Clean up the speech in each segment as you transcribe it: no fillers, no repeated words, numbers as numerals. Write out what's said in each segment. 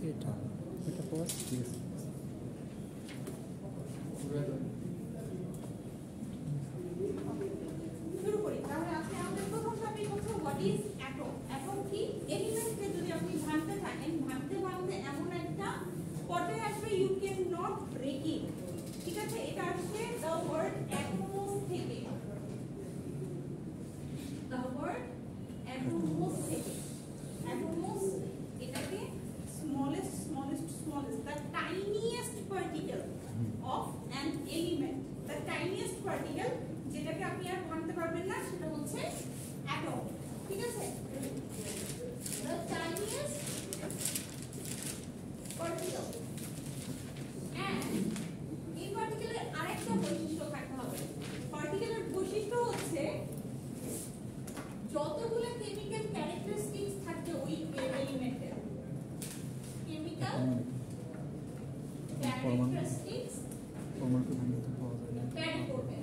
এটা পর শুরু করি। তাহলে আজকে আমাদের প্রথম টপিক হচ্ছে হোয়াট ইজ অ্যাটম। অ্যাটম কি? এলিমেন্টকে যদি আপনি ভাঙতে থাকেন, ভাঙতে ভাঙতে এমন একটা পর্যায়ে আসবে you can not break it. ঠিক আছে, এটা আসছে দ্য ওয়ার্ড অ্যাটমোস থেকে। দ্য ওয়ার্ড অ্যাটমোস থেকে। অ্যাটমোস এটাকে smallest the tiniest particle of an element, the tiniest particle যেটাকে আপনি আর ভাঙতে পারবেন না সেটা হচ্ছে অ্যাটম। ঠিক আছে, the tiniest particle and এই পার্টিকেলের আরেকটা বৈশিষ্ট্য থাকতে হবে। পার্টিকেলের বৈশিষ্ট্য হচ্ছে যতগুলো কেমিক্যাল ক্যারেক্টারিস্টিক্স থাকে ওই এলিমেন্টের, কেমিক্যাল ক্যারেক্টারিস্টিক্স ক্যারি করবে।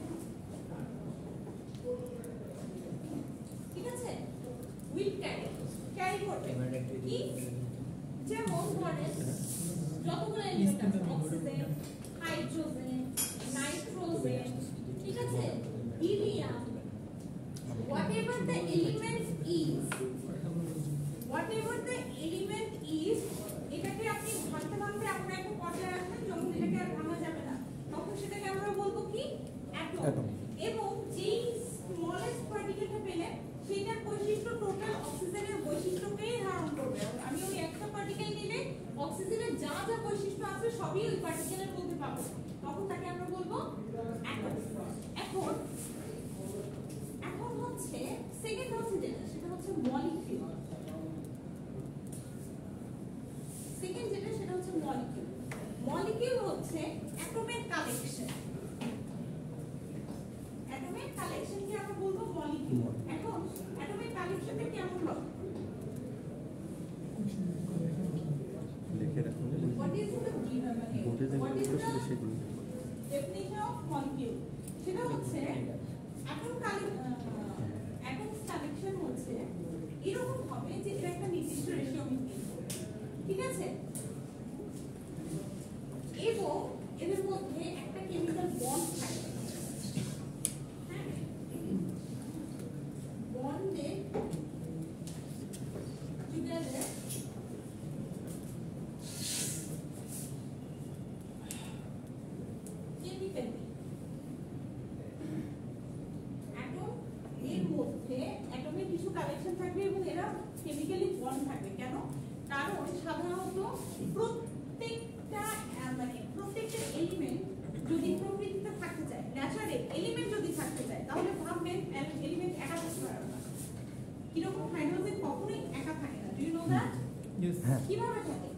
ঠিক আছে, উইল ক্যারি করবে কি? যেমন ধরেন যতগুলো এলিমেন্ট আছে, অক্সিজেন, হাইড্রোজেন, নাইট্রোজেন, ঠিক আছে, helium, whatever the element is, এটাকে আপনি ভাঙতে ভাঙতে আপনার একটা পর্যায়ে আসবেন যখন এটাকে আর ভাঙা যাবে না, তখন সেটাকে আমরা বলবো কি? অ্যাটম। এবং যেই স্মলেস্ট পার্টিকেলটা পেলে সেটার বৈশিষ্ট্য টোটাল অক্সিজেনের বৈশিষ্ট্যকেই ধারণ করবে। আমি ওই একটা পার্টিকেল নিলে অক্সিজেনের যা যা বৈশিষ্ট্য আছে সবই ওই পার্টিকেলের মধ্যে পাবো, তখন তাকে আমরা বলবো অ্যাটম। এখন হচ্ছে সেকেন্ড হচ্ছে যেটা, সেটা হচ্ছে মলিকিউল। সেকেন্ড যেটা সেটা হচ্ছে মলিকিউল। মলিকিউল হচ্ছে অ্যাটমের কালেকশন। অ্যাটমের কালেকশনকে আমরা বলবো মলিকিউল। এখন অ্যাটমের কালেকশনটা কেমন হবে? লিখে রাখুন। What is the definition of molecule? সেটা হচ্ছে অ্যাটম কালেকশন হচ্ছে এরকম হবে যে এর একটা নির্দিষ্ট রেশিও মেইনটেইন করবে। ঠিক আছে, এবং এদের মধ্যে একটা কেমিক্যাল বন্ড থাকে। হ্যাঁ, বন্ডে টুগেদার কেমিক্যালি অ্যাটম এর মধ্যে অ্যাটমের কিছু কালেকশন থাকবে এবং এরা কেমিক্যালি বন্ড থাকবে। কেন? কারণ সাধারণত প্রত্যেকটা এলিমেন্ট যদি প্রকৃতিতে থাকতে চায়, ন্যাচারাল এলিমেন্ট যদি থাকতে চায়, তাহলে ভাববেন এলিমেন্ট একা থাকতে পারে না। কিরকম? হাইড্রোজেন কখনোই একা থাকে না। Do you know that? কিভাবে থাকে?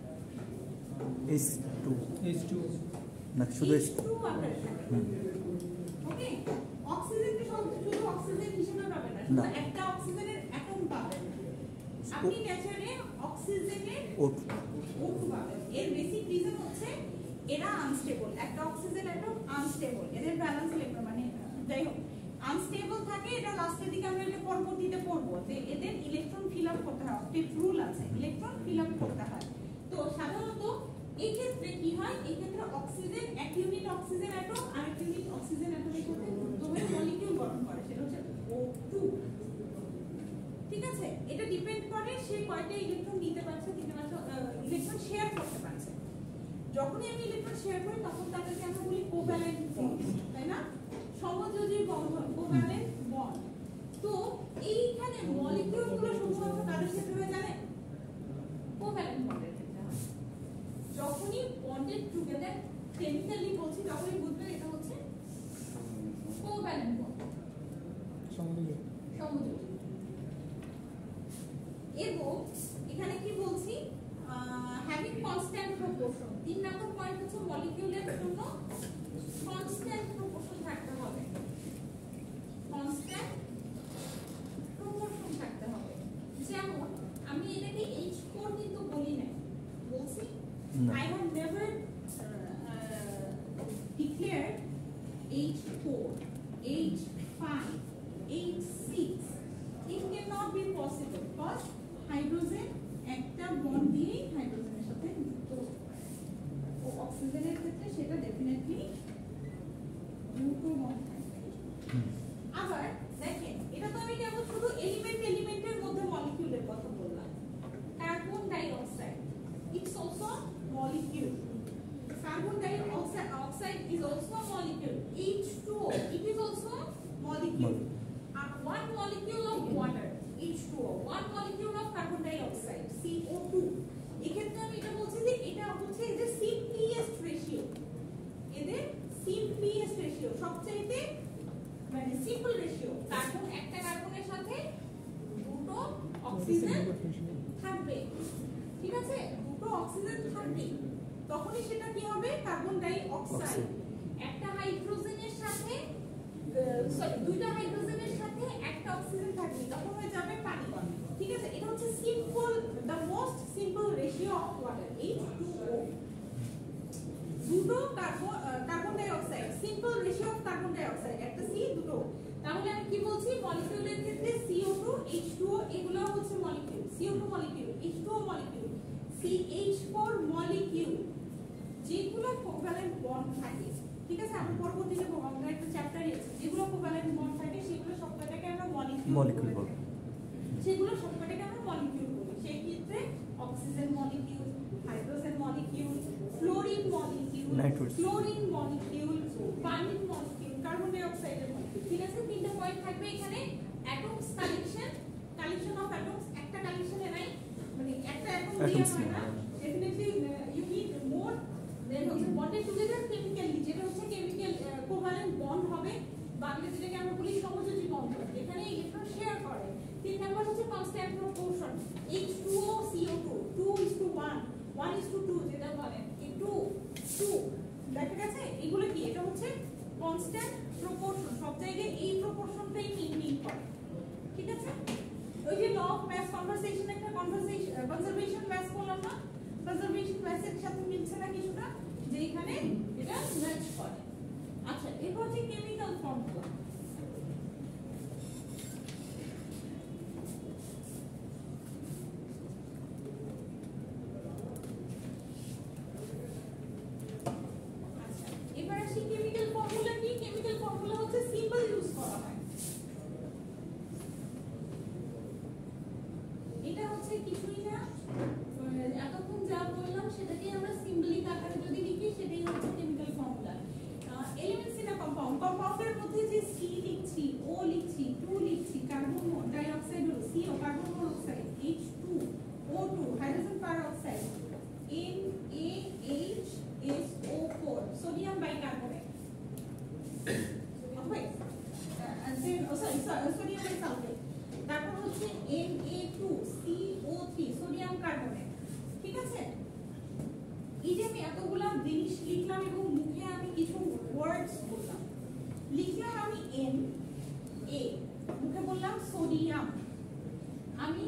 H2 না, শুধু H2 আকারে থাকে। ওকে, অক্সিজেনকে শুধু অক্সিজেন হিসেবে পাবেন না, শুধু একটা অক্সিজেনের অ্যাটম পাবেন। আপনি ন্যাচারালি অক্সিজেনের O2 পাবেন। এর বেসিক রিজন হচ্ছে এরা আনস্টেবল। একটা অক্সিজেন অ্যাটম আনস্টেবল, এদের ব্যালেন্স ইলেকট্রন মানে যাই হোক আনস্টেবল থাকে। এটা লাস্টের দিকে আমরা এটা পরবর্তীতে পড়বো যে এদের ইলেকট্রন ফিল আপ করতে হয়, অক্টেট রুল আছে, ইলেকট্রন ফিল আপ করতে হয়। তো সাধারণত এই ক্ষেত্রে কি হয়? এই ক্ষেত্রে অক্সিজেন এক ইউনিট অক্সিজেন অ্যাটম আর এক ইউনিট অক্সিজেন অ্যাটমের সাথে যুক্ত হয়ে মলিকিউল গঠন করে, সেটা হচ্ছে O2। ঠিক আছে, এটা ডিপেন্ড করে সে কয়টা ইলেকট্রন নিতে পারছে, ইলেকট্রন শেয়ার করতে পারছে। যখনই আমি ইলেকট্রন শেয়ার করি তখন তাদেরকে আমরা বলি কোভ্যালেন্ট বন্ড, তাই না? সমযোজী বন্ধন, কোভ্যালেন্ট বন্ড। তো এইখানে মলিকিউলগুলো শুধুমাত্র কাদের ক্ষেত্রে হয় জানেন? কোভ্যালেন্ট বন্ডের ক্ষেত্রে হয়। যখনই বন্ডেড টুগেদার কেমিক্যালি বলছি তখনই বুঝবেন এটা হচ্ছে কোভ্যালেন্ট বন্ড, সমযোজী। এবং এখানে কি বলছি? Having constant proportion. 3 number point হচ্ছে মলিকিউলের জন্য কনস্ট্যান্ট প্রপোর্শন থাকতে হবে। কনস্ট্যান্ট প্রপোর্শন থাকতে হবে। যেমন আমি এটাকে H4 কিন্তু বলি না, বলছি I have never declared H4, H5, H6. It cannot be possible because hydrogen একটা বন্ড দিয়ে হাইড্রোজেনের সাথে molecule of water H2O, 1 molecule of carbon dioxide CO2. এক্ষেত্রে আমি এটা বলছি যে এটা হচ্ছে এই যে simplest ratio, এদের simplest ratio সবচেয়ে মানে সিম্পল রেশিও। কার্বন একটা কার্বনের সাথে দুটো অক্সিজেন থাকবে, ঠিক আছে, দুটো অক্সিজেন থাকবে, তখনই সেটা কি হবে কার্বন ডাই অক্সাইড। একটা হাইড্রোজেনের সাথে সরি দুইটা হাইড্রোজেনের সাথে একটা অক্সিজেন থাকবে, তখন হয়ে যাবে পানি, ঠিক আছে। এটা হচ্ছে simple, the most simple ratio of water H2O। দুটো কার্বন ডাই অক্সাইড, সিম্পল রেশিও অফ কার্বন ডাই অক্সাইড, একটা সি দুটো। তাহলে আমি কি বলছি মলিকিউলের ক্ষেত্রে CO2 H2O এগুলো হচ্ছে molecule, CO2 molecule, H2O molecule, CH4 molecule, যেগুলো কোভ্যালেন্ট বন্ড থাকে, ঠিক আছে। আমি পরবর্তীতে আমরা একটা চ্যাপ্টারে আছে যেগুলো কোভ্যালেন্ট বন্ড থাকে সেগুলো সবকটাকে আমরা মলিকিউল বলি, সেগুলো সবকটাকে আমরা মলিকিউল বলি। সেই ক্ষেত্রে oxygen molecule, hydrogen molecule, fluorine molecule, chlorine molecule, পানির মলিকিউল, কার্বন ডাই অক্সাইডের মলিকিউল, ঠিক আছে। তিনটা পয়েন্ট থাকবে এখানে। অ্যাটমস কালেকশন অফ অ্যাটমস, একটা কালেকশনে নাই, মানে একটা অ্যাটম দিয়ে হয় না, definitely you need more than হচ্ছে বন্ডেড টুগেদার কেমিক্যালি, যেটা হচ্ছে কেমিক্যাল কোভ্যালেন্ট বন্ড হবে, বাংলা যেটাকে আমরা বলি সমযোজী বন্ধন, এখানে ইলেকট্রন শেয়ার করে। 3 নাম্বার হচ্ছে কনস্ট্যান্ট প্রপোর্শন, H2O CO2 2:1, 1:2 যেটা বলেন, 2 দেখা গেছে। এগুলো কি, এটা হচ্ছে কনস্ট্যান্ট প্রপোর্শন, সব জায়গায় এই প্রপোর্শনটাই মেইনটেইন করে, ঠিক আছে। ওই যে ল অফ মাস কনজারভেশন, একটা কনজারভেশন মাস বললাম না, কনজারভেশন মাসের সাথে মিলছে না কিছুটা, যে এখানে এটা ম্যাচ করে। আচ্ছা, এরপর হচ্ছে কেমিক্যাল ফর্মুলা। কেমিক্যাল ফর্মুলা কি? কেমিক্যাল ফর্মুলা হচ্ছে সিম্বল ইউজ করা হয়। এটা হচ্ছে কিছুই না, এতক্ষণ যা বললাম সেটাকে আমরা সিম্বলিক আকারে যদি লিখি সেটাই হচ্ছে chemical formula. Elements in a compound, কম্পাউন্ডের মধ্যে যে C লিখছি, O লিখছি, 2 লিখছি, কার্বন ডাই অক্সাইড হলো CO, carbon monoxide H2O2, hydrogen peroxide NaHSO4, sodium bicarbonate, sodium sulphate, তারপর হচ্ছে Na2CO3, সোডিয়াম কার্বনেট, ঠিক আছে। এই যে আমি এতগুলা জিনিস লিখলাম এবং মুখে আমি কিছু ওয়ার্ডস বললাম, লিখলাম আমি Na, মুখে বললাম সোডিয়াম, আমি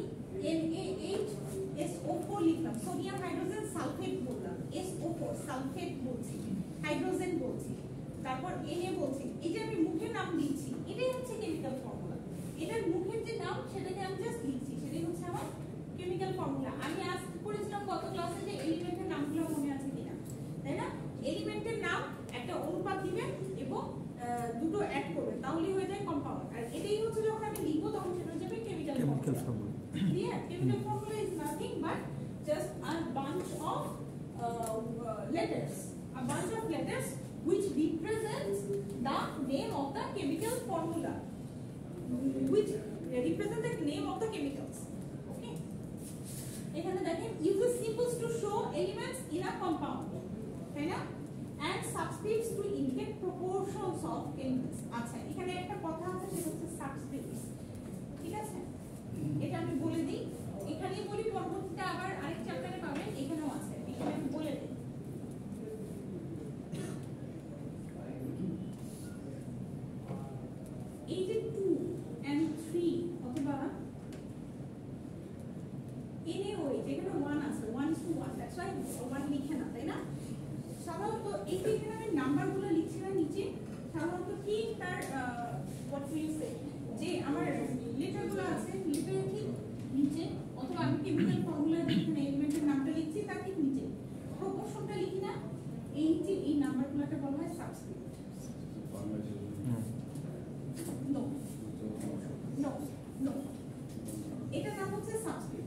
NaHSO4 লিখলাম, সোডিয়াম হাইড্রোজেন সালফেট বললাম, SO4 সালফেট বলছি, হাইড্রোজেন বলছি, তারপর Na বলছি। এই যে আমি মুখে নাম দিচ্ছি, এটাই হচ্ছে কেমিক্যাল ফর্মুলা। এটার মুখের যে নাম সেটাকে আমি জাস্ট লিখছি, সেটাই হচ্ছে আমার কেমিক্যাল ফর্মুলা। আমি আজ করেছিলাম গত ক্লাসে যে এলিমেন্টের নামগুলো মনে আছে কিনা, তাই না? এলিমেন্টের নাম একটা অনুপাত দিবেন এবং দুটো অ্যাড করবেন, তাহলেই হয়ে যায় কম্পাউন্ড। আর এটাই হচ্ছে যখন আমি লিখবো তখন সেটা হয়ে যাবে chemical formula. Clear? Chemical formula is nothing but just a bunch of letters, a bunch of letters which represents the name of the chemical formula, which represent the name of the chemicals. Okay, এখানে দেখেন uses symbols to show elements in a compound, তাই না, and subscripts to indicate proportions of chemicals. আচ্ছা, এখানে একটা কথা আছে সেটা হচ্ছে subscripts, ঠিক আছে। এটা আমি বলে দিই, এখানেই বলি, পরবর্তীতে আবার আরেক চ্যাপ্টারে পাবেন, এখানেও আছে, এখানে আমি বলে দিই। এই যে 2 and 3 অথবা NaOH, যেখানে 1 আছে, 1:1, দ্যাটস ওয়াই 1 লিখে না, তাই না। সাধারণত এই যে এখানে আমি নাম্বারগুলো লিখছি না নিচে, সাধারণত কি তার হোয়াট উইল সে, যে আমার লেটারগুলো আছে লেটারের ঠিক নিচে, অথবা আমি কেমিক্যাল ফর্মুলা যেখানে এলিমেন্টের নামটা লিখছি তার ঠিক নিচে প্রপোর্শনটা লিখি না, এই যে এই নাম্বারগুলোকে বলা হয় সাবস্ক্রিপ্ট। নো নো নো, এটা নাম হচ্ছে সাবস্ক্রিপ্ট।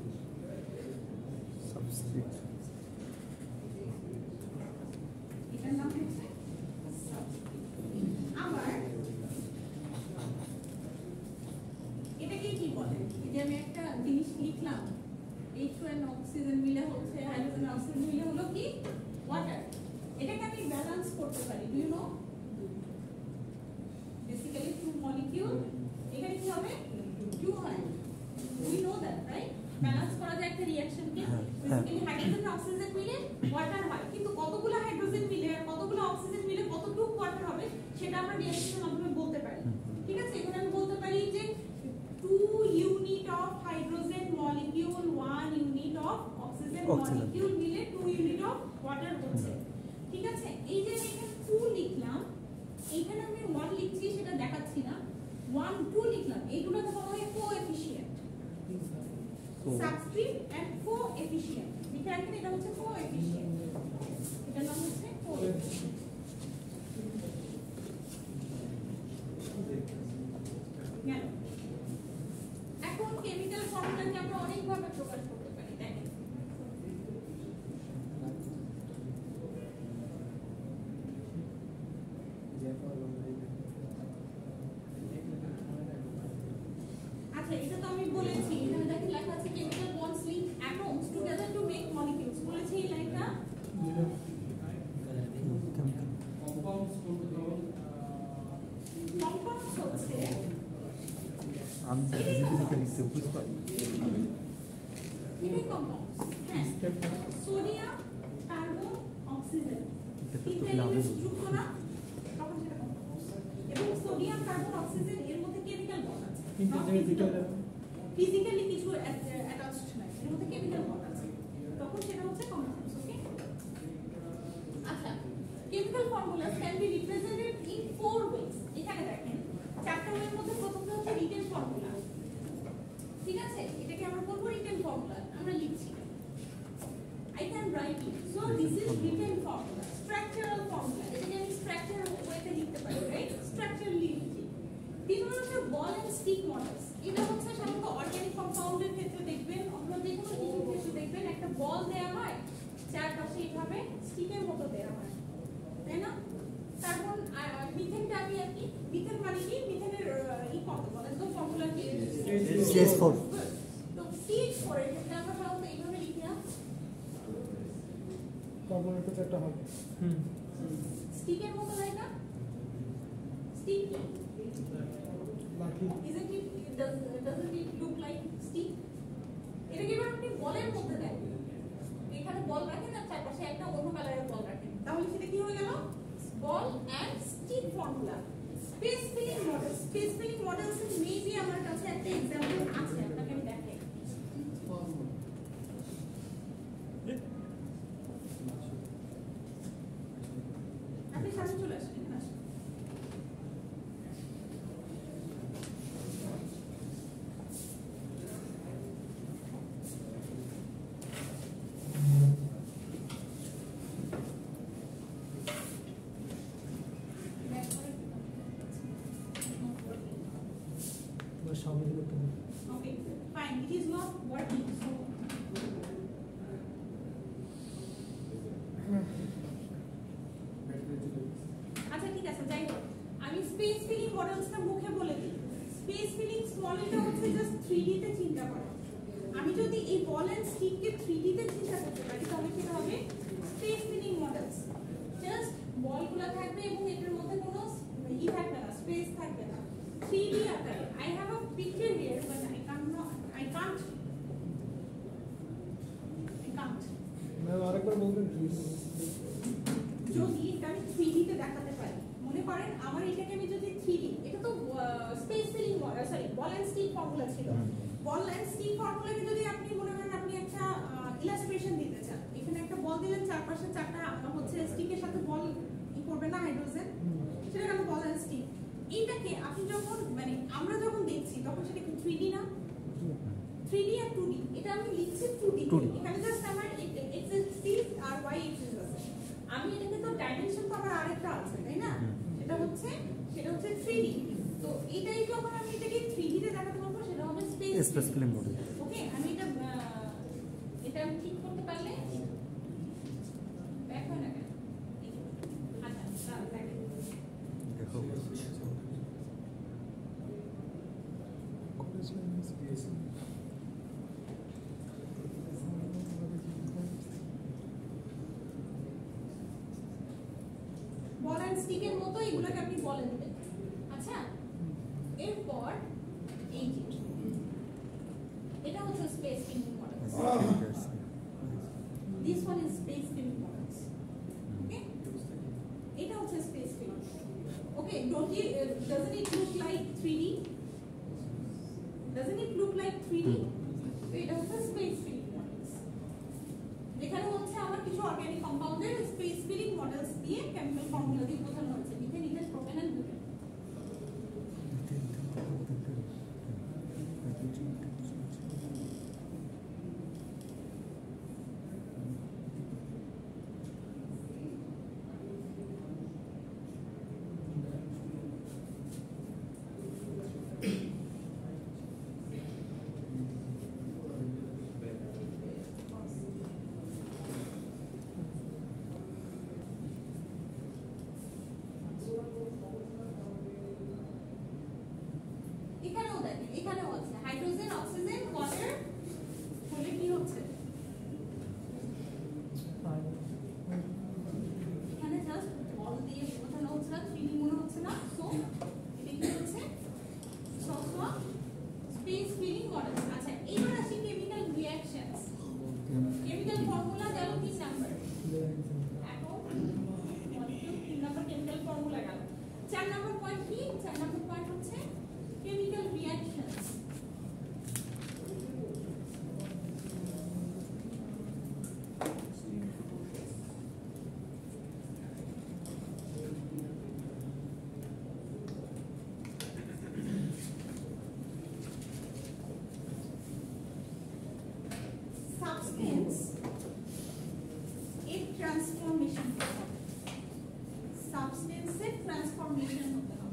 এটার নাম হচ্ছে সাবস্ক্রিপ্ট। আবার অক্সিজেন মিলে হচ্ছে হাইড্রোজেন অক্সিজেন মিলে হলো কি ওয়াটার। এটাকে আমি ব্যালেন্স করতে পারি। Do you know basically two molecule এখানে কি হবে টু হয় we know that right balance করা যায় একটা রিঅ্যাকশনকে বেসিক্যালি হাইড্রোজেন অক্সিজেন মিলে ওয়াটার হয় কিন্তু কতগুলো হাইড্রোজেন মিলে আর কতগুলো অক্সিজেন মিলে কতটুকু ওয়াটার হবে সেটা আমরা রিঅ্যাকশনের মাধ্যমে বলতে পারি ঠিক আছে এখানে আমি বলতে পারি যে 2 unit of hydrogen molecule 1 unit of oxygen molecule মিলে 2 ইউনিট অফ ওয়াটার হচ্ছে ঠিক আছে এই যে এখানে 2 লিখলাম এইখানে আমি 1 লিখছি সেটা দেখাচ্ছি না 1 2 লিখলাম এইগুলোকে বলা হয় কোএফিশিয়েন্ট সাবস্ক্রিপ্ট এন্ড কোএফিশিয়েন্ট লিখে রাখেন এটা হচ্ছে কোএফিশিয়েন্ট এটার নাম হচ্ছে কোএফিশিয়েন্ট গেল এখন কেমিক্যাল ফর্মুলাকে আমরা অনেক ভাবে প্রকাশ করতে পারি দেখেন আচ্ছা এটা তো আমি বলেছি এখানে দেখেন লেখা আছে chemical bonds link atoms together to make molecules বলেছি এই লাইনটা কম্পাউন্ডস হচ্ছে আমি ফিজিক্যালি লিখতে বুঝতে পারি এটাই কম্পাউন্ডস হ্যাঁ সোডিয়াম কার্বন অক্সিজেন তিনটা এলিমেন্টস যুক্ত না তখন সেটা কম্পাউন্ডস এবং সোডিয়াম কার্বন অক্সিজেন এর মধ্যে কেমিক্যাল বন্ড আছে ফিজিক্যালি কিছু অ্যাটাচড নাই এর মধ্যে কেমিক্যাল বন্ড আছে তখন সেটা হচ্ছে কম্পাউন্ডস ওকে আচ্ছা chemical formulas can be represented in 4 ways এখানে দেখেন চারটা ওয়ের মধ্যে প্রথমটা হচ্ছে রিটেন ফর্মুলা ঠিক আছে এটাকে আমরা বলবো রিটেন ফর্মুলা আমরা লিখছি I can write it so this is written formula structural formula এটাকে আমি স্ট্রাকচারাল ওয়েতে লিখতে পারি রাইট স্ট্রাকচারালি লিখি তিন নম্বর হচ্ছে বল এন্ড স্টিক মডেলস এটা হচ্ছে সাধারণত অর্গানিক কম্পাউন্ডের ক্ষেত্রে দেখবেন অথবা যে কোনো কিছুর ক্ষেত্রে দেখবেন একটা বল দেয়া হয় চারপাশে এইভাবে স্টিকের মতো দেয়া হয় তাই না কার্বন মিথেনটা আমি আর কি মিথেন মানে কি মিথেনের কত বলে তো ফর্মুলা কি CH4 তো CH4 এর ক্ষেত্রে আমরা সাধারণত এইভাবে লিখি না কার্বনের তো একটা হবে স্টিকের মতো হয় না স্টিক লাঠি isn't it doesn't it look like stick এটাকে এবার আপনি বলের মধ্যে দেন এখানে বল রাখেন আর চারপাশে একটা অন্য কালারের বল রাখেন তাহলে সেটা কি হয়ে গেল ball and stick formula space filling models maybe আমার কাছে একটা एग्जांपल আছে আপনাকে আমি দেখাই আপনি সামনে চলে আসেন এখানে আসেন সামনে করতে হবে Okay, fine. It is not working. So, আচ্ছা ঠিক আছে যাই হোক আমি স্পেস ফিলিং মডেলসটা মুখে বলে দিই স্পেস ফিলিং মডেলটা হচ্ছে জাস্ট 3D তে চিন্তা করা আমি যদি এই বল এন্ড স্টিককে 3D তে চিন্তা করতে পারি তাহলে সেটা হবে স্পেস ফিলিং মডেলস জাস্ট বলগুলো থাকবে এবং এটার মধ্যে কোনো থাকবে না স্পেস থাকবে না 3D আকারে I have a picture here but I can't ma'am আরেকবার বলবেন প্লিজ যদি এটা আমি 3D তে দেখাতে পারি মনে করেন আমার এটাকে আমি যদি 3D এটা তো space filling sorry ball and stick formula ছিল বল এন্ড স্টিক ফর্মুলাকে যদি আপনি মনে করেন আপনি একটা ইলাস্ট্রেশন দিতে চান এখানে একটা বল দিলেন চারপাশে চারটা হচ্ছে স্টিকের সাথে বল ই করবে না হাইড্রোজেন সেটা কেন বল এন্ড স্টিক এইটাকে আপনি যখন মানে আমরা যখন দেখছি তখন সেটা কি 3D না 3D আর 2D এটা আমি লিখছি 2D এখানে জাস্ট আমার x axis আর y axis আছে আমি এটাকে তো ডাইমেনশন তো আমার আরেকটা আছে তাই না সেটা হচ্ছে 3D তো এটাই যখন আমি এটাকে 3D তে দেখাতে পারবো সেটা হবে স্পেস ফিলিং মডেল ওকে আমি এটা আমি ঠিক করতে পারলে ব্যাক হয় না কেন আচ্ছা দেখেন দেখো স্টিকের মতো এগুলোকে আপনি বলে দেবেন। আচ্ছা, এরপর এই যে এটা হচ্ছে space filling model. This one is space filling models. Okay? It also space filling. Okay, doesn't it look like 3D? Doesn't it look like 3D? So it also space filling models. যেখানে হচ্ছে আমার কিছু organic কম্পাউন্ডের space filling models দিয়ে chemical formula দিয়ে বোঝানো হচ্ছে methane, ethane, propane and butane. এখানেও দেখেন, এখানেও আছে হাইড্রোজেন, অক্সিজেন, ওয়াটার হলে কি হচ্ছে, এখানে জাস্ট বল দিয়ে বোঝানো হচ্ছে না, 3D মনে হচ্ছে না। সো এটা কি হচ্ছে, স্পেস ফিলিং মডেল। আচ্ছা, এবার আসি কেমিক্যাল রিঅ্যাকশনস। কেমিক্যাল ফর্মুলা গেল 3 নাম্বার, এখন 3 নাম্বার কেমিক্যাল ফর্মুলা গেল। 4 নাম্বার পয়েন্ট কি? 4 নাম্বার পয়েন্ট হচ্ছে chemical reactions. Substance এর ট্রান্সফরমেশন হতে হবে, সাবস্টেন্সের ট্রান্সফরমেশন হতে হবে।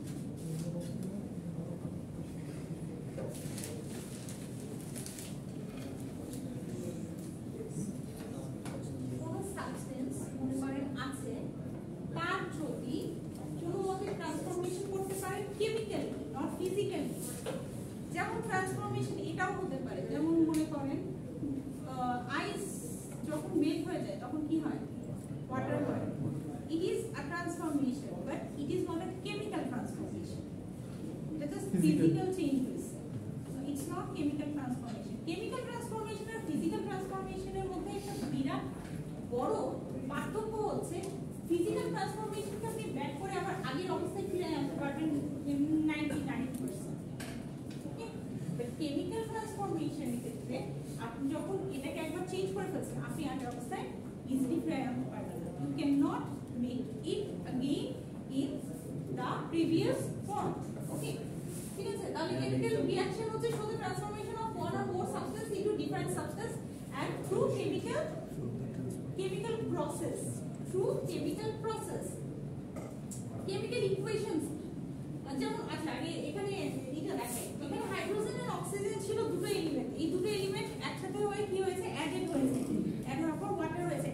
ট্রান্সফরমেশন এটাও হতে পারে, যেমন মনে করেন আইস যখন মেল্ট হয়ে যায় তখন কি হয়, ওয়াটার হয়। It is a transformation, but it is not a chemical transformation, এটা জাস্ট ফিজিক্যাল চেঞ্জ হয়েছে। So it's not chemical transformation. Chemical transformation আর ফিজিক্যাল ট্রান্সফরমেশনের মধ্যে একটা বিরাট বড় পার্থক্য হচ্ছে, ফিজিক্যাল ট্রান্সফরমেশনকে আপনি ব্যাক করে আবার আগের অবস্থায় ফিরে আনতে পারবেন 99%। কেমিক্যাল ট্রান্সফরমেশনের ক্ষেত্রে আপনি যখন এটাকে একবার চেঞ্জ করে ফেলছেন, আপনি আগের অবস্থায় ইজিলি ফিরে আনতে পারবেন না। You can not make it again in the previous form. Okay, ঠিক আছে? তাহলে কেমিক্যাল রিঅ্যাকশন হচ্ছে শুধু transformation of one or more substance into different substance and through chemical process, through chemical process. Chemical equations যেমন, আচ্ছা আগে এখানে এটা দেখাই, এখানে হাইড্রোজেন আর অক্সিজেন ছিল দুটো এলিমেন্ট, এই দুটো এলিমেন্ট একসাথে হয়ে কি হয়েছে, অ্যাডেড হয়েছে, অ্যাড হওয়ার পর ওয়াটার হয়েছে।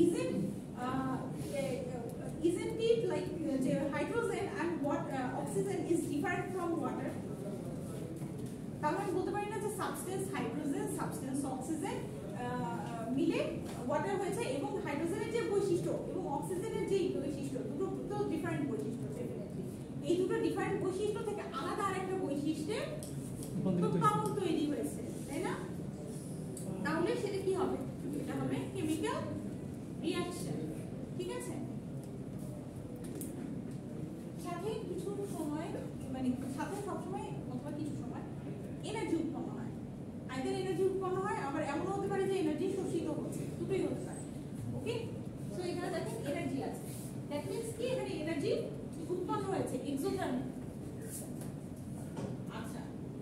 Isn't it like hydrogen and what oxygen is different from water? তাহলে আমি বলতে পারি না যে সাবস্টেন্স হাইড্রোজেন, সাবস্টেন্স অক্সিজেন মিলে ওয়াটার হয়েছে, এবং হাইড্রোজেনের যে বৈশিষ্ট্য এবং অক্সিজেনের যে বৈশিষ্ট্য দুটো ডিফারেন্ট বৈশিষ্ট্য। এই দুটো ডিফারেন্ট বৈশিষ্ট্য থেকে আলাদা আরেকটা বৈশিষ্ট্যের কম্পাউন্ড তৈরি হয়েছে, তাই না? তাহলে সেটা কি হবে, এটা হবে কেমিক্যাল রিঅ্যাকশন। ঠিক আছে? সাথে কিছু সময়, মানে সাথে সবসময় অথবা কিছু সময় এনার্জি উৎপন্ন হয়, আইদার এনার্জি উৎপন্ন হয়, আবার এমন হতে পারে যে এনার্জি শোষিত হচ্ছে, দুটোই হতে পারে। ওকে, সো এখানে দেখেন এনার্জি আছে, দ্যাট মিন্স কি এখানে এনার্জি উৎপন্ন হয়েছে, এক্সোথার্মিক। আচ্ছা,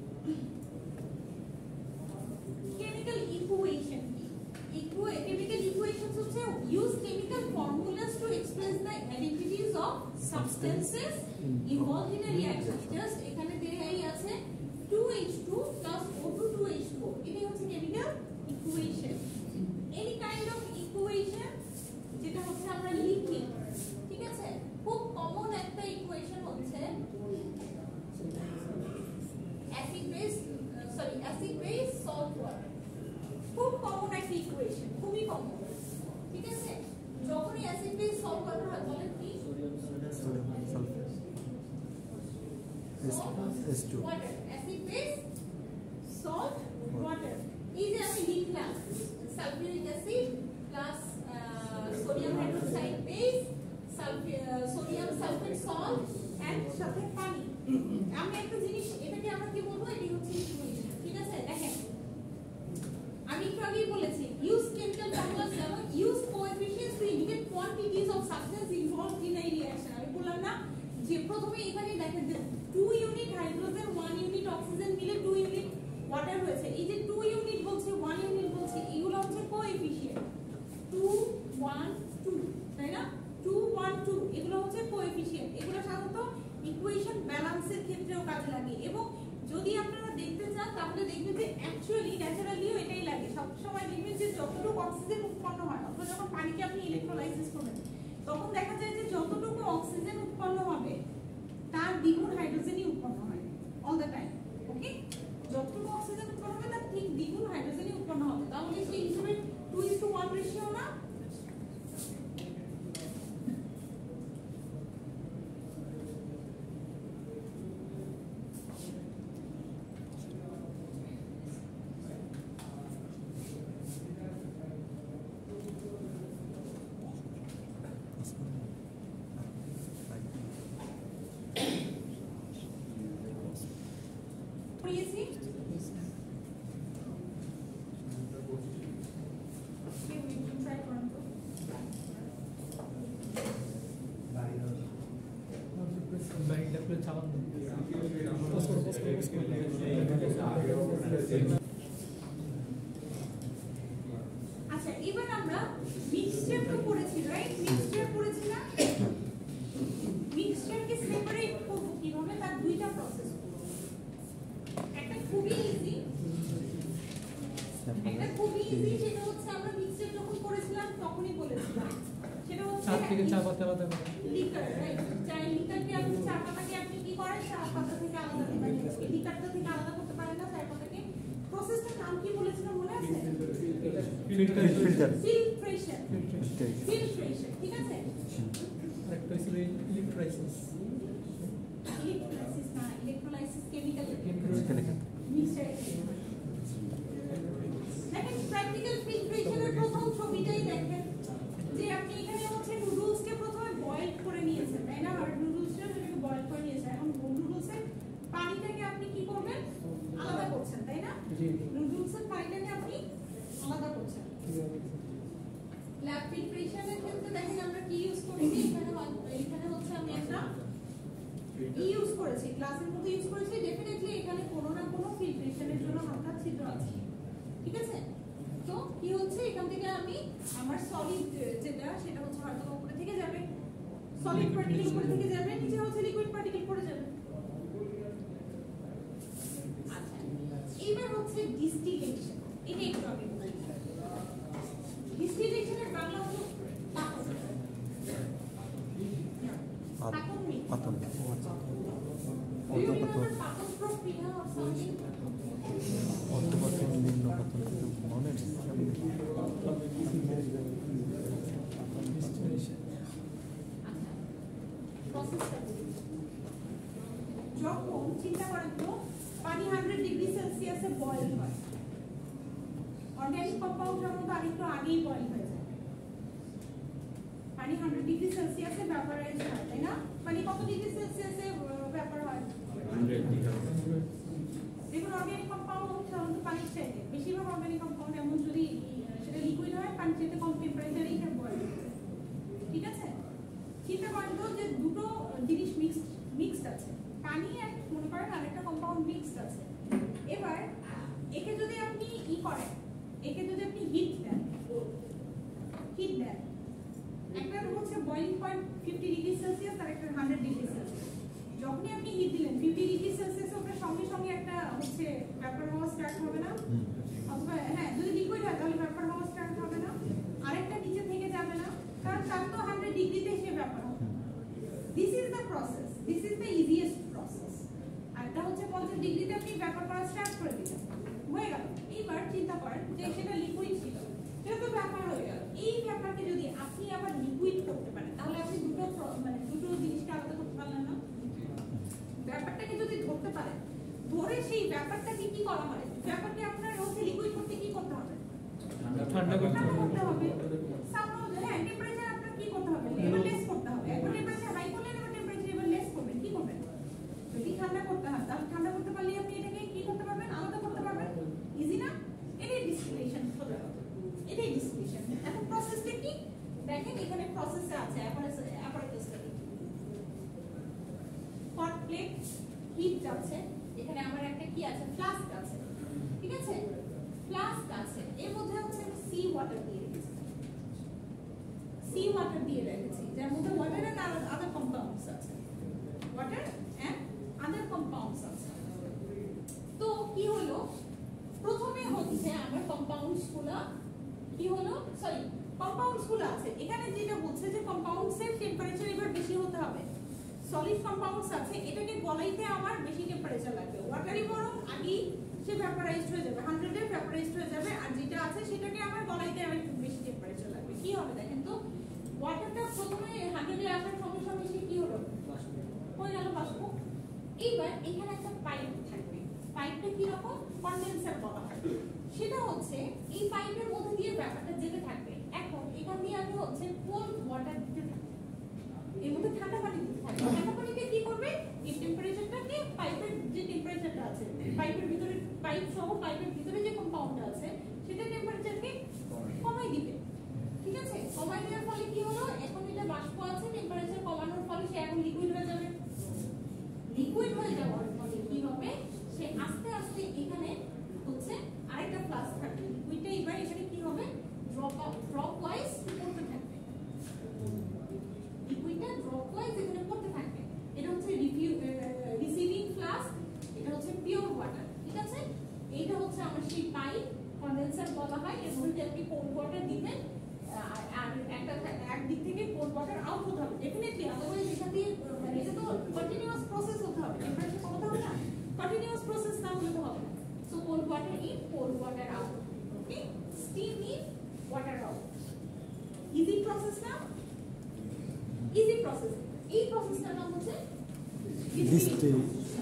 কেমিক্যাল ইকুয়েশন কি? কেমিক্যাল ইকুয়েশনস হচ্ছে use chemical formulas to express the identities of substances involved in a reaction. Just এখানে দেয়াই আছে 2H2 + O2 2H2O, এটাই হচ্ছে chemical equation. Any kind of equation যেটা হচ্ছে আমরা লিখি, ঠিক আছে? খুব কমন একটা ইকুয়েশন হচ্ছে অ্যাসিড বেস সল্ট ওয়াটার। খুব কমন একটা ইকুয়েশন, খুবই কমন, ঠিক আছে? যখনই অ্যাসিড বেস সল্ট ওয়াটার হয় বলেন কি S2 water acid base salt water এই যে আমি লিখলাম sulphuric acid plus sodium hydroxide base sodium sulphate salt and সাথে পানি আমি একটা জিনিস এটাকে আমরা কি বলবো এটি হচ্ছে ইকুয়েশন ঠিক আছে দেখেন আমি একটু আগেই বলেছি ইউজ কেমিক্যাল ফর্মুলাস এবং use coefficients to indicate quantities of substance involved in a reaction আমি বললাম না যে প্রথমে এখানে দেখেন যে 2 ইউনিট হাইড্রোজেন 1 ইউনিট অক্সিজেন মিলে 2 ইউনিট ওয়াটার হয়েছে এই যে 2 ইউনিট বলছে 1 ইউনিট বলছে এগুলো হচ্ছে কোএফিসিয়েন্ট 2 1 2 তাই না 2 1 2 এগুলো হচ্ছে কোএফিসিয়েন্ট এগুলো সাধারণত ইকুয়েশন ব্যালেন্সের ক্ষেত্রেও কাজে লাগে এবং যদি আপনারা দেখতে চান তাহলে দেখবেন যে অ্যাকচুয়ালি ন্যাচারালিও এটাই লাগে সব সময় দেখবেন যে যতটুকু অক্সিজেন উৎপন্ন হয় অথবা যখন পানিকে আপনি ইলেক্ট্রোলাইসিস করবেন তখন দেখা যায় যে যতটুকু অক্সিজেন উৎপন্ন হবে তার দ্বিগুণ হাইড্রোজেনই উৎপন্ন হয় অল দ্য টাইম ওকে যতটুকু অক্সিজেন উৎপন্ন হবে তার ঠিক দ্বিগুণ হাইড্রোজেনই উৎপন্ন হবে তাহলে সেই হিসেবে 2:1 রেশিও না পড়িয়েছি ট্রাই করুন তো ব্যাগটা খুলে চালান আচ্ছা এবার আমরা মিক্সচার তো পড়েছি রাইট মিক্সচার পড়েছি না মিক্সচারকে সেপারেট করব কিভাবে তার দুইটা প্রসেস একটা খুবই ইজি সেটা হচ্ছে আমরা মিক্সচার যখন করেছিলাম তখনই বলেছিলাম সেটা হচ্ছে 4 থেকে 4 পাতা আলাদা করে লিকার রাইট চাই লিকারকে আপনি চা পাতাকে আপনি কি করেন চা পাতা থেকে আলাদা করতে পারেন লিকারটা থেকে আলাদা করতে পারেন না চা পাতাকে প্রসেসটার নাম কি বলেছিলাম মনে আছে ফিল্টার ফিল্ট্রেশন ফিল্ট্রেশন ঠিক আছে একটা ছিল ইলেকট্রাইসিস ইলেকট্রোলাইসিস কেমিক্যাল কেমিক্যাল মিক্সচার দেখেন প্র্যাকটিক্যাল ফিল্ট্রেশনের প্রথম ছবিটাই দেখেন যে আপনি এখানে হচ্ছে নুডলসকে প্রথমে বয়েল করে নিয়েছেন তাই না আর নুডলসটা সেটাকে বয়েল করে নিয়েছেন এখন নুডলসের পানিটাকে আপনি কি করবেন আলাদা করছেন তাই না জি নুডলসের পানিটাকে আপনি আলাদা করছেন ল্যাব ফিল্ট্রেশনের ক্ষেত্রে দেখেন আমরা কি ইউজ করেছি এখানে হচ্ছে আমি একটা ইউজ করেছি গ্লাসের মধ্যে ইউজ করেছি ডেফিনেটলি এখানে কোনো না কোনো ফিল্ট্রেশনের জন্য একটা ছিদ্র আছে ঠিক আছে তো কি হচ্ছে এখান থেকে আমি আমার সলিড যেটা সেটা হচ্ছে হয়তো উপরে থেকে যাবে সলিড পার্টিকেল উপরে থেকে যাবে নিচে হচ্ছে লিকুইড পার্টিকেল পড়ে যাবে আচ্ছা এবার হচ্ছে ডিস্টিলেশন এটা একটু আগে বলছি ডিস্টিলেশনের বাংলা হলো পাতন পাতন পাতন প্রক্রিয়া or something অন্তপতন নিম্ন পতন কিন্তু মনে নেই যখন চিন্তা করেন তো পানি 100 ডিগ্রি সেলসিয়াসে বয়েল হয় অর্গানিক কম্পাউন্ড সাধারণত আরেকটু আগেই বয়েল হয়ে যায় পানি 100 ডিগ্রি সেলসিয়াসে ভ্যাপারাইজ হয় তাই না পানি কত ডিগ্রি সেলসিয়াসে ভ্যাপার হয় 100 ডিগ্রি দেখুন অর্গানিক কম্পাউন্ড সাধারণত পানির চাইতে বেশিরভাগ অর্গানিক কম্পাউন্ড এমন যদি সেটা লিকুইড হয় পানির চাইতে কম টেম্পারেচারেই সেটা বয়েল হয় ঠিক আছে চিন্তা করেন তো যে দুটো জিনিস মিক্সড আছে পানি আর মনে করেন আরেকটা কম্পাউন্ড মিক্সড আছে এবার একে যদি আপনি করেন একে যদি আপনি হিট দেন একটা হচ্ছে বয়েলিং পয়েন্ট 50 ডিগ্রি সেলসিয়াস আর একটা 100 ডিগ্রি সেলসিয়াস যখনই আপনি হিট দিলেন 50 ডিগ্রি সেলসিয়াসে ওটা সঙ্গে সঙ্গে একটা হচ্ছে ভ্যাপার হওয়া স্টার্ট হবে না অথবা হ্যাঁ যদি লিকুইড হয় তাহলে ভ্যাপার হওয়া স্টার্ট হবে না আরেকটা নিচে থেকে যাবে না কারণ তার তো 100 ডিগ্রিতে সে ভ্যাপার হবে this is the process this is the easiest process আরটা হচ্ছে 50 ডিগ্রিতে আপনি ভ্যাপার করা স্টার্ট করে দিলেন হয়ে গেল এইবার চিন্তা করেন যে সেটা লিকুইড ছিল সেটা তো ভ্যাপার হয়ে গেল এই ভ্যাপারকে যদি আপনি আবার সেই ব্যাপারটাকে কি করা হয়? ব্যাপারটা আপনার হচ্ছে লিকুইড করতে কি করতে হবে? ঠান্ডা করতে করতে হবে। হবে। সাপোজ হ্যাঁ টেম্পারেচার আপনার কি করতে হবে? লেস করতে হবে। এখন টেম্পারেচার হাই করলে এবার টেম্পারেচার এবার লেস করবেন। কি করবেন? যদি ঠান্ডা করতে হয় তাহলে ঠান্ডা করতে পারলে আপনি এটাকে কি করতে পারবেন? আলাদা করতে পারবেন। ইজি না? এটাই ডিস্টিলেশন হলো। এটাই ডিস্টিলেশন। এখন প্রসেসটা কি? দেখেন এখানে প্রসেসটা আছে অ্যাপারেটাসটা। হট প্লেট হিট যাচ্ছে। এখানে আমার একটা কি আছে? ফ্লাস্ক আছে। ঠিক আছে? ফ্লাস্ক আছে। এর মধ্যে হচ্ছে আমি সি ওয়াটার দিয়ে রেখেছি। সি ওয়াটার দিয়ে রেখেছি। যার মধ্যে ওয়াটার এন্ড আদার কম্পাউন্ডস আছে। ওয়াটার এন্ড আদার কম্পাউন্ডস আছে। তো কি হলো? প্রথমে হচ্ছে আমার কম্পাউন্ডসগুলো কি হলো? সরি, কম্পাউন্ডসগুলো আছে। এখানে যেটা বলছে যে কম্পাউন্ডসের টেম্পারেচার এবার বেশি হতে হবে। সলিড কম্পাউন্ডস আছে, এটাকে গলাইতে আমার বেশি টেম্পারেচার লাগবে। ওয়াটারই বরং আগেই সে ভ্যাপারাইজড হয়ে যাবে, 100 এ ভ্যাপারাইজড হয়ে যাবে। আর যেটা আছে সেটাকে আমার গলাইতে আমার একটু বেশি টেম্পারেচার লাগবে। কি হবে দেখেন তো? ওয়াটারটা প্রথমে 100 এ আসার সঙ্গে সঙ্গে সে কি হলো? হয়ে গেল বাষ্প। এইবার এখানে একটা পাইপ থাকবে। পাইপটা কি রকম? কন্ডেন্সার বলা হয়। সেটা হচ্ছে এই পাইপের মধ্যে দিয়ে ব্যাপারটা যেতে থাকবে। এখন এখান দিয়ে আমি হচ্ছে কোল্ড ওয়াটার দিতে থাকবো। এর মধ্যে ঠান্ডা পানি দিতে থাকবে। ঠান্ডা পানিতে কি করবে? এই টেম্পারেচারটাকে পাইপের যে টেম্পারেচারটা আছে, পাইপের ভিতরে পাইপ সহ পাইপের ভিতরে যে কম্পাউন্ডটা আছে সেটা টেম্পারেচারকে কমাই দিবে। ঠিক আছে? কমাই দেওয়ার ফলে কি হলো? এখন এটা বাষ্প আছে, টেম্পারেচার কমানোর ফলে সে এখন লিকুইড হয়ে যাবে। লিকুইড হয়ে যাওয়ার ফলে কি হবে? সে আস্তে আস্তে এখানে হচ্ছে আরেকটা ফ্লাস্ক থাকবে। লিকুইডটা এবার এখানে কি হবে? ড্রপ ওয়াইজ পড়তে থাকবে। লিকুইডটা ড্রপ ওয়াইজ এখানে পড়তে থাকবে। এটা হচ্ছে রিসিভিং ফ্লাস্ক, এটা হচ্ছে পিওর ওয়াটার। ঠিক আছে? এইটা হচ্ছে আমার সেই পাইপ, কন্ডেন্সার বলা হয়। এর মধ্যে আপনি কোল্ড ওয়াটার দিবেন আর একটা একদিক থেকে কোল্ড ওয়াটার আউট হতে হবে ডেফিনেটলি। আদারওয়াইজ এখান দিয়ে মানে এটা তো কন্টিনিউয়াস প্রসেস হতে হবে। টেম্পারেচার কমাতে হবে না, কন্টিনিউয়াস প্রসেস না হলে তো হবে না। So cold water in, cold water out. Okay, steam in, water out. Easy process না? Easy process. এই প্রসেসটার নাম হচ্ছে ডিস্টিলেশন।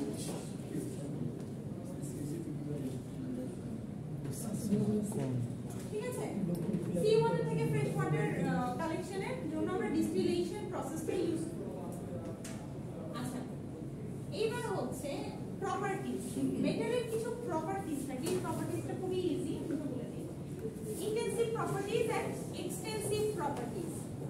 ঠিক আছে? সি ওয়াটার থেকে ফ্রেশ ওয়াটার কালেকশনের জন্য আমরা ডিস্টিলেশন প্রসেসটা ইউজ করব। আচ্ছা, এইবার হচ্ছে প্রপার্টিজ। মেটালের কিছু প্রপার্টিজ থাকে। এই প্রপার্টিজটা খুবই ইজি, আমি বলে দিই। Intensive properties and extensive properties.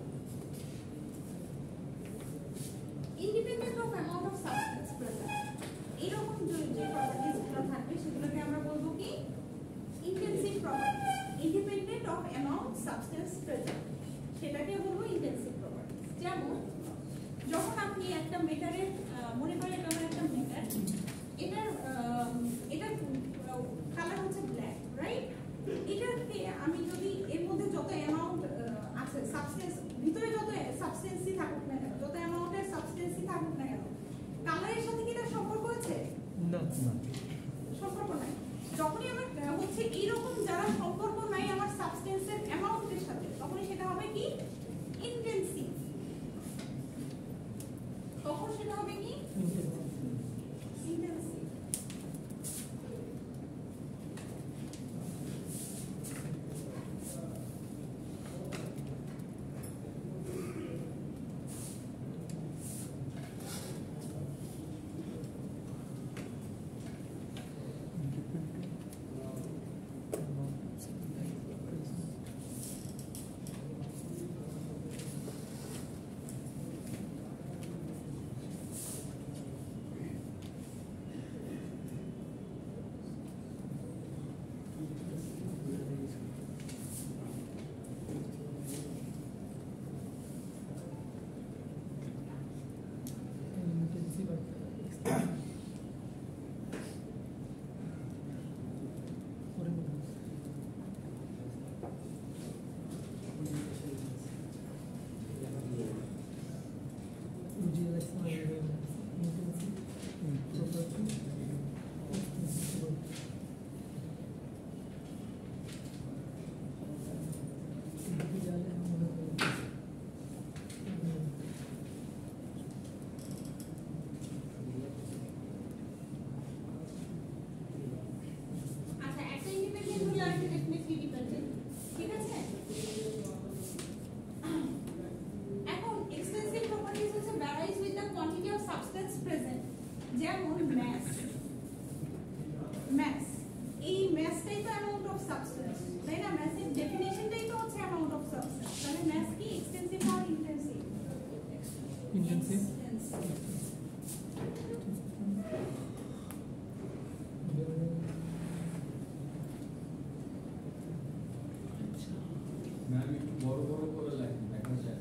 Independent of amount of substance present. এরকম যে প্রপার্টিজগুলো থাকবে সেগুলোকে আমরা বলবো কি? Intensive properties. Independent of amount substance present, সেটাকে বলবো ইন্টেনসিভ প্রপার্টিজ। যেমন যখন আপনি একটা মেটারের মনে করেন আমার একটা মেটার, এটার কালার হচ্ছে ব্ল্যাক, রাইট? এটাকে আমি যদি এর মধ্যে যত অ্যামাউন্ট আছে সাবস্টেন্স, ভিতরে যত সাবস্টেন্সি থাকুক না কেন, যত অ্যামাউন্টের সাবস্টেন্সি থাকুক না কেন, কালারের সাথে কি তার সম্পর্ক আছে? না, সম্পর্ক নাই। যখনই আমার হচ্ছে এইরকম যারা সম্পর্ক নাই আমার সাবস্টেন্সের অ্যামাউন্টের সাথে, তখনই সেটা হবে কি? ইন্টেনসিভ। তখন সেটা হবে কি? ইন্টেনসিভ। ম্যাম একটু বড় বড় করে লাইন দেখা যায়।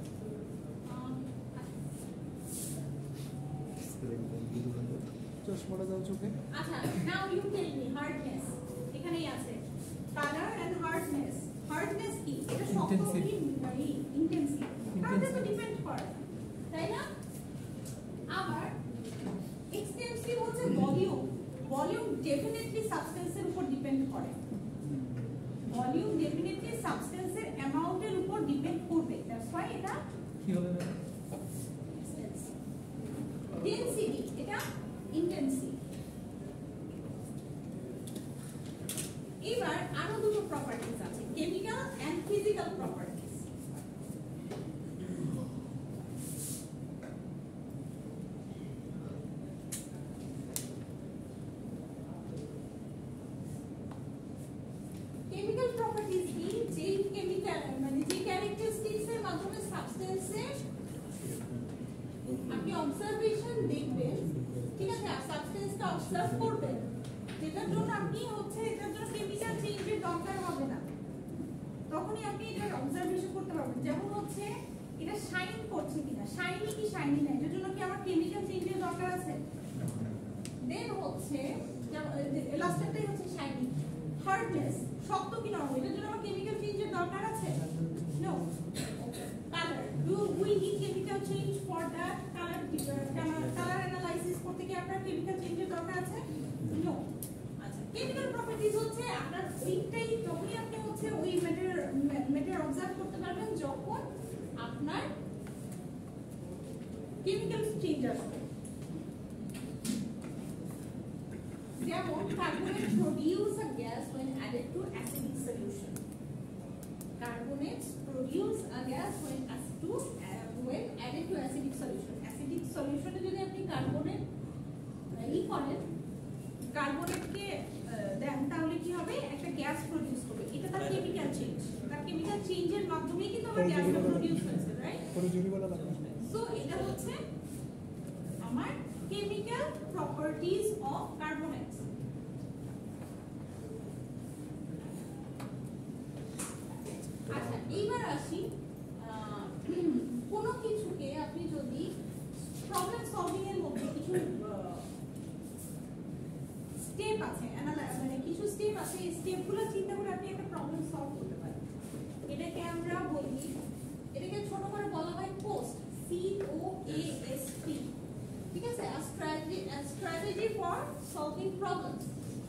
চশমাটা দাও চোখে। আচ্ছা, now you tell me hardness এখানেই আছে color and hardness. Hardness কি? এটা শক্ত কি মানে ইন্টেন্সিভ। তাহলে তো ডিপেন্ড করে, তাই না? আবার এক্সটেন্সিভ হচ্ছে ভলিউম। ভলিউম ডেফিনেটলি সাবস্টেন্সের উপর ডিপেন্ড করে। ভলিউম ডেফিনেটলি সাবস্টেন্সের অ্যামাউন্টের উপর ডিপেন্ড করবে। দ্যাটস হোয়াই এটা কি হবে এক্সটেন্সিভ। ডেনসিটি এটা ইন্টেন্সিভ। এবার আরো দুটো প্রপার্টিজ আছে, chemical and physical properties. Chemical properties কি? যে কেমিক্যাল মানে যে ক্যারেক্টারিস্টিক্স এর মাধ্যমে সাবস্টেন্সে আপনি অবজারভেশন দেখবেন, ঠিক আছে, সাবস্টেন্সটা অবজার্ভ করবেন, যেটার জন্য আপনি হচ্ছে এটার জন্য কেমিক্যাল চেঞ্জের দরকার হবে না, তখনই আপনি এটার অবজারভেশন করতে পারবেন। যেমন হচ্ছে এটা শাইন করছে কিনা, শাইনি কি শাইনি না, এটার জন্য কি আমার কেমিক্যাল চেঞ্জের দরকার আছে? দেন হচ্ছে লাস্টেরটাই হচ্ছে শাইনি। হার্ডনেস শক্ত কি নরম, এটার জন্য আমার কেমিক্যাল চেঞ্জের দরকার আছে? No. Colour, do we need chemical change for that? Colour analysis করতে কি আপনার কেমিক্যাল চেঞ্জের দরকার আছে? নো। আচ্ছা, কেমিক্যাল প্রপার্টিজ হচ্ছে আপনার ওইটাই, যখনই আপনি হচ্ছে ওই ম্যাটার অবজার্ভ করতে পারবেন যখন আপনার কেমিক্যাল চেঞ্জ আসবে। যেমন carbonates produce a gas when added to acidic solution. Carbonates produce a gas when added to acidic solution. Acidic solution যদি আপনি কার্বনেট করেন, কার্বনেটকে দেন, তাহলে কি হবে? একটা গ্যাস প্রডিউস করবে। এটা তার কেমিক্যাল চেঞ্জ। তার কেমিক্যাল চেঞ্জের মাধ্যমেই কিন্তু আমার গ্যাসটা প্রডিউস হয়েছে, রাইট? সো এটা হচ্ছে আমার chemical properties of carbonates. আচ্ছা, এইবার আসি কোন কিছুকে আপনি যদি প্রবলেম সলভিং এর মধ্যে কিছু স্টেপ আছে, মানে কিছু স্টেপ আছে, এই স্টেপগুলো চিন্তা করে আপনি একটা প্রবলেম সলভ করতে পারেন। এটাকে আমরা বলি, এটাকে ছোট করে বলা হয় পোস্ট, COAST, ঠিক আছে? a strategy for solving problems.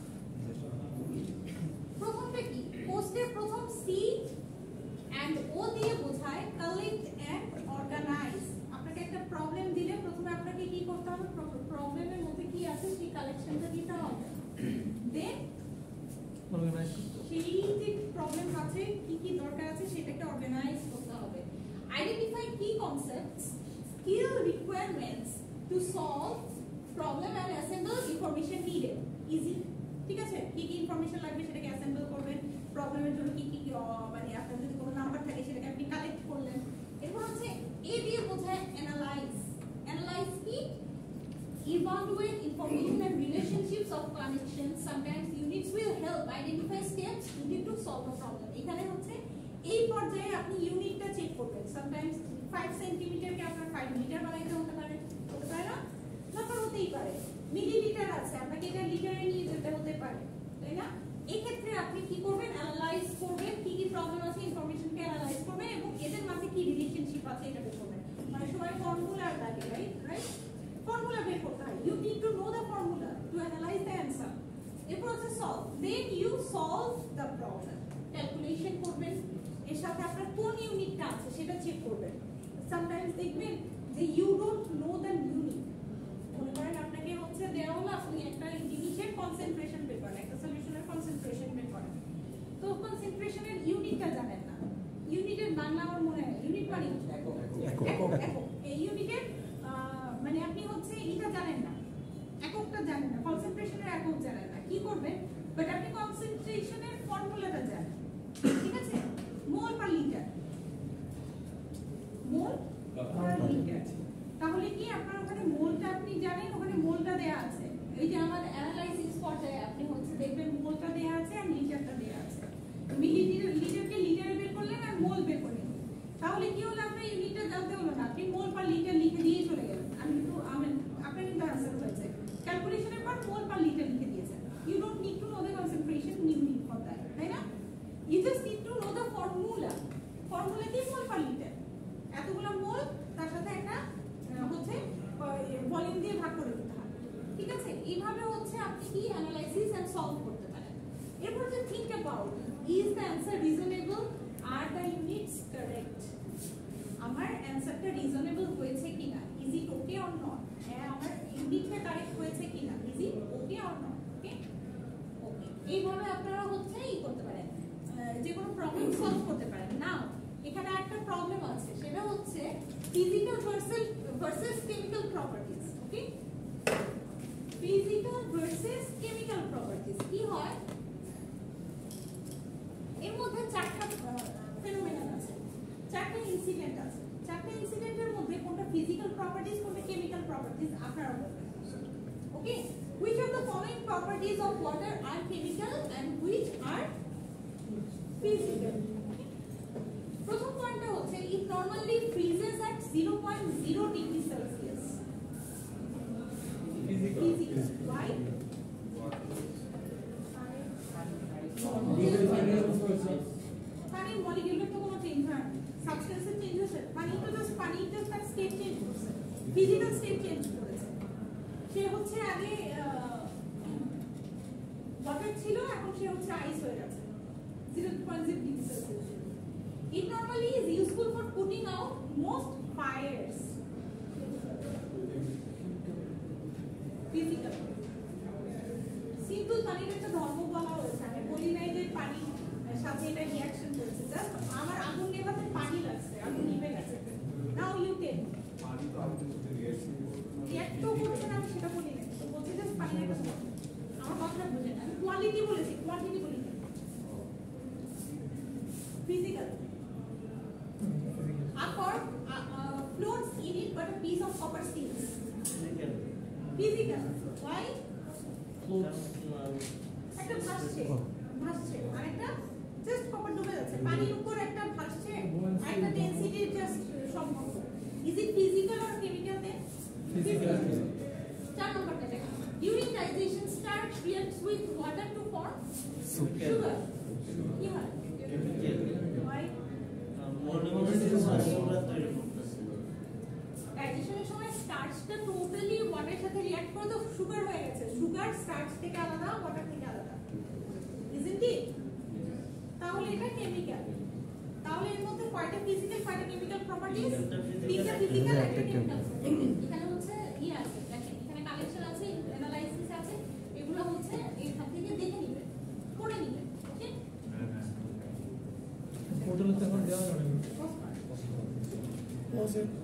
প্রথমটা কি? পোস্টের প্রথম C and O দিয়ে বোঝায় collect and organize. আপনাকে একটা প্রবলেম দিলে প্রথমে আপনাকে কি করতে হবে? প্রবলেমের মধ্যে কি আছে সেই কালেকশনটা দিতে হবে। দেন অর্গানাইজ, সেই যে প্রবলেম আছে কি কি দরকার আছে সেটাকে অর্গানাইজ করতে হবে। আইডেন্টিফাই কি concepts, skill requirements to solve problem and assemble information needed. Easy, ঠিক আছে? কি কি ইনফরমেশন লাগবে সেটাকে অ্যাসেম্বল করবেন, প্রবলেমের জন্য কি কি মানে আপনার যদি কোনো নাম্বার থাকে সেটাকে আপনি কালেক্ট করলেন। এরপর হচ্ছে এ দিয়ে বোঝায় অ্যানালাইজ। অ্যানালাইজ কি? Evaluate information and relationships of connections. Sometimes units will help identify steps needed to solve a problem. এখানে হচ্ছে এই পর্যায়ে আপনি ইউনিটটা চেক করবেন। Sometimes 5 সেন্টিমিটারকে আপনার 5 মিটার বানাইতে হতে পারে না? দরকার হতেই পারে। মিলিলিটার আছে, আপনাকে এটা লিটারে নিয়ে যেতে হতে পারে, তাই না? এই ক্ষেত্রে আপনি কি করবেন? অ্যানালাইজ করবেন, কি কি প্রবলেম আছে ইনফরমেশনকে অ্যানালাইজ করবেন এবং এদের মাঝে কি রিলেশনশিপ আছে এটা বের করবেন। মানে সবাই ফর্মুলা লাগে, রাইট? ফর্মুলা বের করতে হয়। You need to know the formula to analyze the answer. এরপর হচ্ছে solve. Then you solve the problem. Calculation করবেন, এর সাথে আপনার কোন ইউনিটটা আছে সেটা চেক করবেন। Sometimes দেখবেন যে you don't know the unit. মনে করেন আপনাকে হচ্ছে দেওয়া হলো আপনি একটা জিনিসের কনসেন্ট্রেশন বের করেন, একটা সলিউশনের কনসেন্ট্রেশন বের করেন, তো কনসেন্ট্রেশনের ইউনিটটা জানেন না। ইউনিটের বাংলা আমার মনে হয় ইউনিট মানে একক। এই ইউনিটের মানে আপনি হচ্ছে এটা জানেন না, এককটা জানেন না, কনসেন্ট্রেশনের একক জানেন না, কি করবেন? বাট আপনি কনসেন্ট্রেশনের ফর্মুলাটা জানেন, ঠিক আছে? Mole per litre, mole per litre. তাহলে কি আপনার ওখানে মোলটা আপনি জানেন, ওখানে মোলটা দেয়া আছে। এই যে আমার অ্যানালাইসিস পর্যায়ে আপনি হচ্ছে দেখবেন মোলটা দেয়া আছে আর লিটারটা দেয়া আছে। লিটারকে লিটারে বের করলেন আর মোল বের মলিকিউল আপনার ইউনিটটা জানতে হলো না, আপনি মোল পার লিটার লিখে দিয়ে চলে গেলেন। আপনার কিন্তু আনসার হয়েছে, ক্যালকুলেশনের পর মোল পার লিটার লিখে দিয়েছেন। You don't need to know the concentration need for that, তাই না? You just need to know the formula. Formula কি? মোল পার লিটার, এতগুলো মোল তার সাথে একটা হচ্ছে ভলিউম দিয়ে ভাগ করে দিতে হবে, ঠিক আছে? এইভাবে হচ্ছে আপনি কি অ্যানালাইসিস এন্ড সলভ করতে পারেন। এরপর যে think about, is the answer reasonable, are the units correct? আমার অ্যান্সারটা রিজনেবল হয়েছে কিনা, is it okay or not? হ্যাঁ, আমার ইউনিটটা কারেক্ট হয়েছে কিনা, is it okay or not? Okay okay, এইভাবে আপনারা হচ্ছে ই করতে পারেন, যে কোনো প্রবলেম সলভ করতে পারেন। নাও এখানে একটা প্রবলেম আছে, সেটা হচ্ছে physical versus chemical properties. Okay, physical versus chemical properties কি হয়? এর মধ্যে চারটা ফেনোমেনন আছে, চারটা ইনসিডেন্ট আছে। চারটা ইনসিডেন্টের মধ্যে কোনটা ফিজিক্যাল প্রপার্টিজ, কোনটা কেমিক্যাল প্রপার্টিজ আপনারা বলবেন। ওকে, which of the following properties of water are chemical and which are physical? প্রথম পয়েন্টটা হচ্ছে it normally freezes at 0.0 degree Celsius. Physical. Why? পানির মলিকিউলের তো কোনো চেঞ্জ হয় না, সাবস্টেন্সের চেঞ্জ হচ্ছে, পানির জাস্ট তার স্টেট চেঞ্জ করছে, ফিজিক্যাল স্টেট চেঞ্জ করেছে। সে হচ্ছে আগে ওয়াটার ছিল, এখন সে হচ্ছে আইস হয়ে গেছে 0.0 degree Celsius. It normally is useful for putting out most fires. Physical. Simple পানির একটা ধর্ম বলা হয়েছে, আমি বলি নাই যে পানি সাথে এটা রিঅ্যাকশন করছে, জাস্ট আমার আগুন নেভাতে পানি লাগছে, আগুন নিভে গেছে। নাও ইউ টেল, পানি তো আগুনের সাথে রিঅ্যাক্ট তো করছে না, আমি সেটা বলি না, তো বলছি জাস্ট পানির একটা ধর্ম। আমার কথাটা বুঝেন, আমি কোয়ালিটি বলেছি, কোয়ান্টিটি বলি না। Physical. A cork floats in it but a piece of copper sinks. Physical. Why? একটা ভাসছে আর একটা জাস্ট কপার ডুবে যাচ্ছে, পানির উপর একটা ভাসছে আর একটা ডেনসিটি জাস্ট সম্ভব। Is it physical or chemical then? Physical. 4 নম্বরটা দেখো, during digestion starch reacts with water to form sugar. কি হয়? Why? ডাইজেশনের সময় স্টার্চটা টোটালি ওয়াটারের সাথে রিঅ্যাক্ট করে তো সুগার হয়ে গেছে, সুগার স্টার্চ থেকে আলাদা, ওয়াটার থেকে আলাদা, ইজন্ট ইট? তাহলে এটা কেমিক্যাল। তাহলে এর মধ্যে কয়টা ফিজিক্যাল কয়টা কেমিক্যাল প্রপার্টিজ? তিনটা ফিজিক্যাল একটা কেমিক্যাল। এখানে হচ্ছে আছে, দেখেন এখানে কালেকশন আছে, অ্যানালাইসিস আছে, এগুলো হচ্ছে এখান থেকে দেখে নেবেন, পড়ে নেবেন। ওকে, পোর্টালে তো এখন দেওয়া যাবে না। ও